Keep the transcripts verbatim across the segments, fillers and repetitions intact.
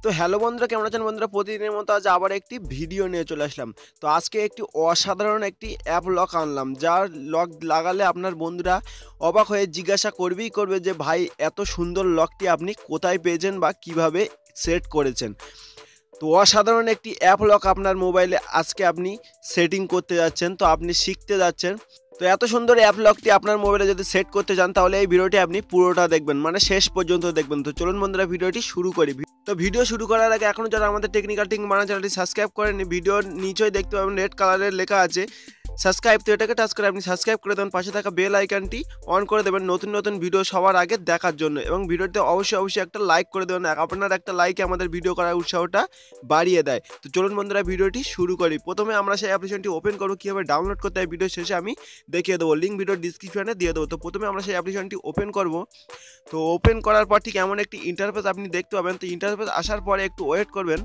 তো হ্যালো বন্ধুরা, কেমন আছেন বন্ধুরা? প্রতিদিনের মতো আজ আবার একটি ভিডিও নিয়ে চলে আসলাম। তো আজকে একটি অসাধারণ একটি অ্যাপ লক আনলাম, যার লক লাগালে আপনার বন্ধুরা অবাক হয়ে জিজ্ঞাসা করবেই করবে যে ভাই এত সুন্দর লকটি আপনি কোথায় পেয়েছেন বা কিভাবে সেট করেছেন। তো অসাধারণ একটি অ্যাপ লক আপনার মোবাইলে আজকে আপনি সেটিং করতে যাচ্ছেন, তো আপনি শিখতে যাচ্ছেন। তো এত সুন্দর অ্যাপ লকটি আপনার মোবাইলে যদি সেট করতে চান তাহলে এই ভিডিওটি আপনি পুরোটা দেখবেন, মানে শেষ পর্যন্ত দেখবেন। তো চলুন বন্ধুরা ভিডিওটি শুরু করি। তো ভিডিও শুরু করার আগে এখনও যারা আমাদের টেকনিক্যাল টিং বাংলা চ্যানেলটি সাবস্ক্রাইব করেননি, ভিডিওর নিচেই দেখতে পাবেন রেড কালারের লেখা আছে সাবস্ক্রাইব, তো এটাকে টাচ করে আপনি সাবস্ক্রাইব করে দেবেন। পাশে থাকা বেল আইকনটি অন করে দেবেন নতুন নতুন ভিডিও সবার আগে দেখার জন্য, এবং ভিডিওতে অবশ্যই অবশ্যই একটা লাইক করে দেবেন। আপনার একটা লাইকে আমাদের ভিডিও করার উৎসাহটা বাড়িয়ে দেয়। তো চলুন বন্ধুরা ভিডিওটি শুরু করি। প্রথমে আমরা সেই অ্যাপ্লিকেশনটি ওপেন করবো, কীভাবে ডাউনলোড করতে হয় ভিডিও শেষে আমি দেখিয়ে দেবো, লিঙ্ক ভিডিওর ডিসক্রিপশনে দিয়ে দেবো। তো প্রথমে আমরা সেই অ্যাপ্লিকেশনটি ওপেন করব। তো ওপেন করার পর ঠিক এমন একটি ইন্টারফেস আপনি দেখতে পাবেন। তো ইন্টারফেস আসার পরে একটু ওয়েট করবেন।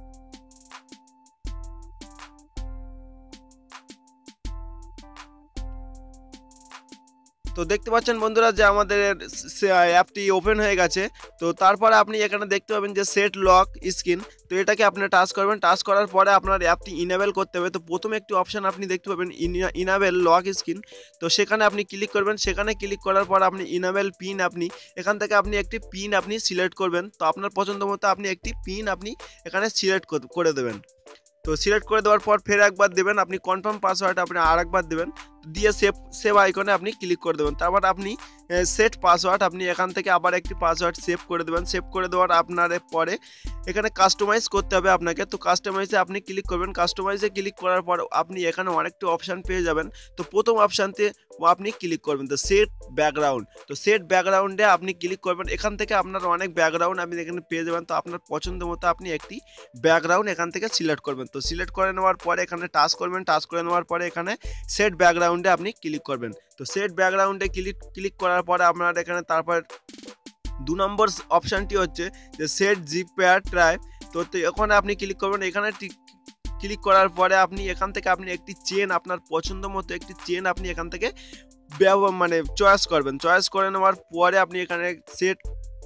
তো দেখতে পাচ্ছেন বন্ধুরা যে আমাদের অ্যাপটি ওপেন হয়ে গেছে। তো তারপরে আপনি এখানে দেখতে পাবেন যে সেট লক স্ক্রিন, তো এটাকে আপনি টাচ করবেন। টাচ করার পরে আপনার অ্যাপটি ইনেবল করতে হবে। তো প্রথমে একটি অপশান আপনি দেখতে পাবেন ইনেবল লক স্ক্রিন, তো সেখানে আপনি ক্লিক করবেন। সেখানে ক্লিক করার পর আপনি ইনেবল পিন, আপনি এখান থেকে আপনি একটি পিন আপনি সিলেক্ট করবেন। তো আপনার পছন্দ মতো আপনি একটি পিন আপনি এখানে সিলেক্ট করে দেবেন। তো সিলেক্ট করে দেওয়ার পর ফের একবার দেবেন, আপনি কনফার্ম পাসওয়ার্ড আপনি আর একবার দেবেন, দিয়ে সেভ সেভ আইকনে আপনি ক্লিক করে দেবেন। তারপর আপনি সেট পাসওয়ার্ড, আপনি এখান থেকে আবার একটি পাসওয়ার্ড সেভ করে দেবেন। সেভ করে দেওয়ার আপনার পরে এখানে কাস্টমাইজ করতে হবে আপনাকে। তো কাস্টমাইজে আপনি ক্লিক করবেন। কাস্টমাইজে ক্লিক করার পর আপনি এখানে অনেকটি অপশান পেয়ে যাবেন। তো প্রথম অপশানতে আপনি ক্লিক করবেন, তো সেট ব্যাকগ্রাউন্ড। তো সেট ব্যাকগ্রাউন্ডে আপনি ক্লিক করবেন। এখান থেকে আপনার অনেক ব্যাকগ্রাউন্ড আপনি এখানে পেয়ে যাবেন। তো আপনার পছন্দ মতো আপনি একটি ব্যাকগ্রাউন্ড এখান থেকে সিলেক্ট করবেন। তো সিলেক্ট করে নেওয়ার পরে এখানে টাচ করবেন। টাচ করে নেওয়ার পরে এখানে সেট ব্যাকগ্রাউন্ডে আপনি ক্লিক করবেন। তো সেট ব্যাকগ্রাউন্ডে ক্লিক ক্লিক করার পরে আপনার এখানে তারপর দু নম্বর অপশানটি হচ্ছে যে সেট জিপিআর ট্রাই। তো ওখানে আপনি ক্লিক করবেন। এখানে ক্লিক করার পরে আপনি এখান থেকে আপনি একটি চেন, আপনার পছন্দ মতো একটি চেন আপনি এখান থেকে মানে চয়েস করবেন। চয়েস করে নেওয়ার পরে আপনি এখানে সেট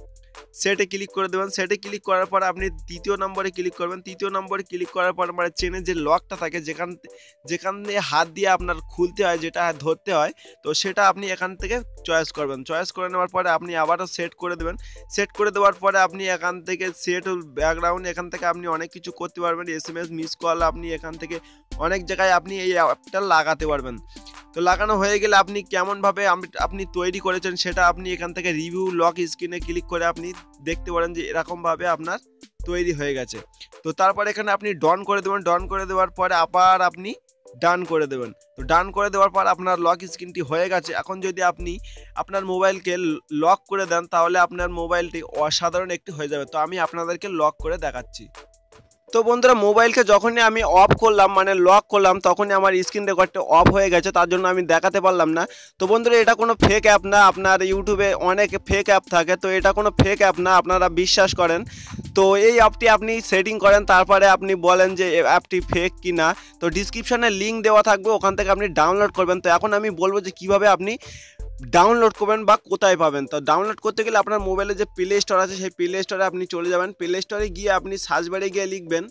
সেটে ক্লিক করে দেবেন। সেটে ক্লিক করার পর আপনি তৃতীয় নম্বরে ক্লিক করবেন। তৃতীয় নম্বরে ক্লিক করার পর মানে চেনের যে লকটা থাকে, যেখান যেখান দিয়ে হাত দিয়ে আপনার খুলতে হয়, যেটা ধরতে হয়, তো সেটা আপনি এখান থেকে চয়েস করবেন। চয়েস করে নেওয়ার পরে আপনি আবারও সেট করে দেবেন। সেট করে দেওয়ার পরে আপনি এখান থেকে সেট ব্যাকগ্রাউন্ড, এখান থেকে আপনি অনেক কিছু করতে পারবেন। S M S miss call আপনি এখান থেকে অনেক জায়গায় আপনি এই অ্যাপটা লাগাতে পারবেন। তো লাগানো হয়ে গেলে আপনি কেমনভাবে আপনি তৈরি করেছেন সেটা আপনি এখান থেকে রিভিউ লক স্ক্রিনে ক্লিক করে আপনি দেখতে পারেন যে এরকমভাবে আপনার তৈরি হয়ে গেছে। তো তারপর এখানে আপনি ডন করে দেবেন। ডন করে দেওয়ার পরে আবার আপনি ডান করে দেবেন। তো ডান করে দেওয়ার পর আপনার লক স্ক্রিনটি হয়ে গেছে। এখন যদি আপনি আপনার মোবাইলকে লক করে দেন তাহলে আপনার মোবাইলটি অসাধারণ একটি হয়ে যাবে। তো আমি আপনাদেরকে লক করে দেখাচ্ছি। তো বন্ধুরা মোবাইলকে যখনই আমি অফ করলাম, মানে লক করলাম, তখনই আমার স্ক্রিন রেকর্ডটা অফ হয়ে গেছে, তার জন্য আমি দেখাতে পারলাম না। তো বন্ধুরা এটা কোনো ফেক অ্যাপ না। আপনার ইউটিউবে অনেক ফেক অ্যাপ থাকে, তো এটা কোনো ফেক অ্যাপ না, আপনারা বিশ্বাস করেন। তো এই অ্যাপটি আপনি সেটিং করেন, তারপরে আপনি বলেন যে অ্যাপটি ফেক কি না। তো ডিসক্রিপশানে লিঙ্ক দেওয়া থাকবে, ওখান থেকে আপনি ডাউনলোড করবেন। তো এখন আমি বলবো যে কীভাবে আপনি ডাউনলোড করবেন বা কোথায় পাবেন। তো ডাউনলোড করতে গেলে আপনার মোবাইলে যে প্লে স্টোর আছে সেই প্লে স্টোরে আপনি চলে যাবেন। প্লে স্টোরে গিয়ে আপনি সার্চ বারে গিয়ে লিখবেন,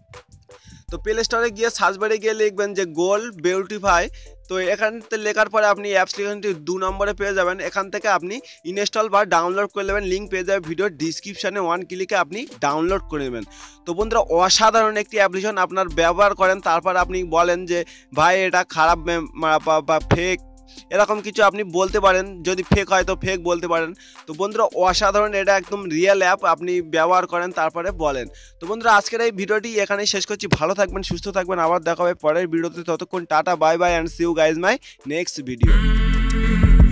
তো প্লে স্টোরে গিয়ে সার্চ বারে গিয়ে লিখবেন যে গোল্ড বিউটিফাই। তো এখান থেকে লেখার পরে আপনি অ্যাপ্লিকেশনটি দু নম্বরে পেয়ে যাবেন। এখান থেকে আপনি ইনস্টল বা ডাউনলোড করে নেবেন, লিঙ্ক পেয়ে যাবে ভিডিওর ডিসক্রিপশানে, ওয়ান ক্লিকে আপনি ডাউনলোড করে নেবেন। তো বন্ধুরা অসাধারণ একটি অ্যাপ্লিকেশন আপনার ব্যবহার করেন, তারপর আপনি বলেন যে ভাই এটা খারাপ বা ফেক, এরকম কিছু আপনি বলতে পারেন। যদি ফেক হয় তো ফেক বলতে পারেন। তো বন্ধুরা অসাধারণ, এটা একদম রিয়েল অ্যাপ, আপনি ব্যবহার করেন তারপরে বলেন। তো বন্ধুরা আজকের এই ভিডিওটি এখানেই শেষ করছি। ভালো থাকবেন, সুস্থ থাকবেন, আবার দেখা হবে পরের ভিডিওতে। ততক্ষণ tata, bye bye and see you guys my next video.